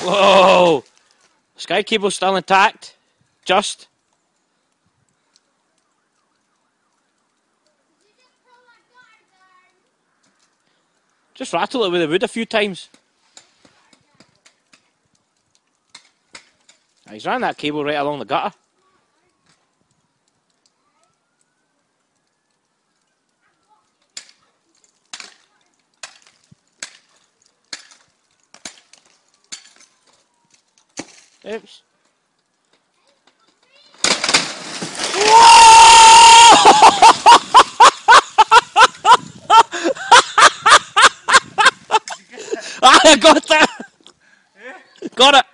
Whoa! Sky cable's still intact. Just. Just rattle it with the wood a few times. He's ran that cable right along the gutter. Oops. I got that! Got it!